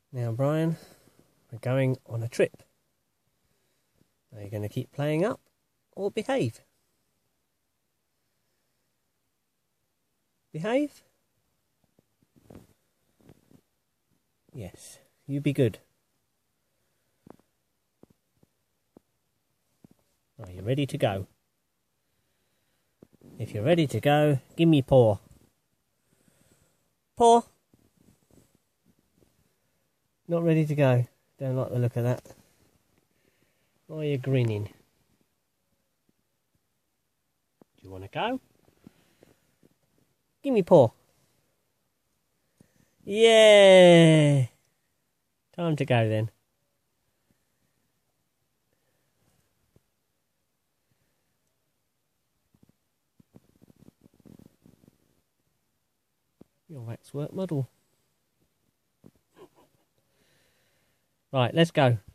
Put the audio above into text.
Now, Brian, we're going on a trip. Are you going to keep playing up or behave? Behave? Yes, you be good. Are you ready to go? If you're ready to go, give me paw. Paw. Not ready to go. Don't like the look of that. Why are you grinning? Do you want to go? Give me paw. Yeah. Time to go then. Your waxwork model. Right, let's go.